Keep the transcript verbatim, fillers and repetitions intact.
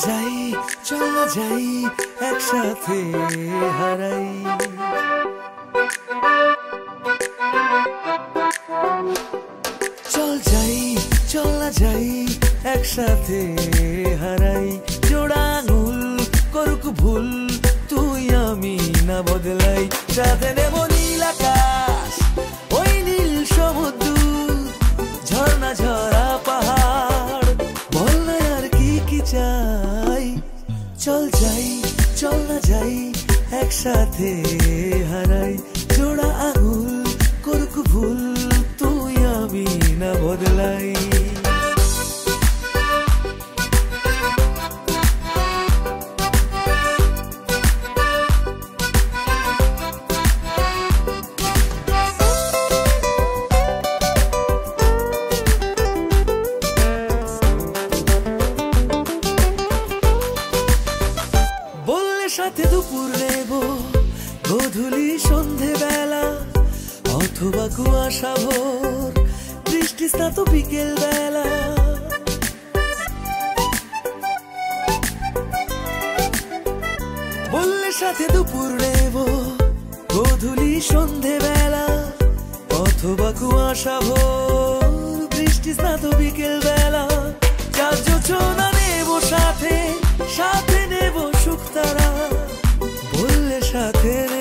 যাই চল যাই একসাথে হারাই চল যাই চল যাই একসাথে হারাই জোড়া আঙুল করুক ভুল তুই আমি না বদলাই সাথে নেব নীল আকাশ ওই নীল সমুদ্র ঝর্ণা ঝরা পাহাড় বল না আর কি কি চাই চল যাই চল না যাই একসাথে হারাই জোড়া আঙুল করুক ভুল তুই আমি না বদলাই সাথে দুপুর নেব গধূলি সন্ধে বেলা অথবা কুয়াশা ভোর বৃষ্টি স্নাত বিকেল বেলা বললে সাথে দুপুর নেব গধূলি সন্ধে বেলা অথবা কুয়াশা ভোর বৃষ্টি স্নাত বিকেল বেলা চার যোজনা নেব সাথে সাথে নেব সুখ তারা বললে সাথে